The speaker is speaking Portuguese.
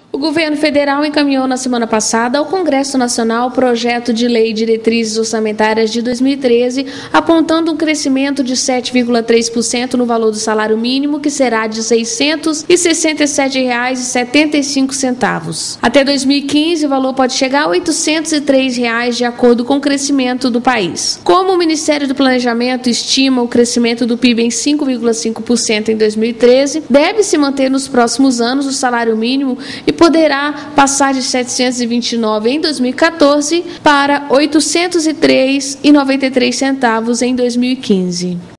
O governo federal encaminhou na semana passada ao Congresso Nacional o projeto de lei Diretrizes Orçamentárias de 2013, apontando um crescimento de 7,3% no valor do salário mínimo, que será de R$ 667,75. Até 2015, o valor pode chegar a R$ 803, de acordo com o crescimento do país. Como o Ministério do Planejamento estima o crescimento do PIB em 5,5% em 2013, deve-se manter nos próximos anos o salário mínimo e poderá passar de R$ 729 em 2014 para R$ 803,93 em 2015.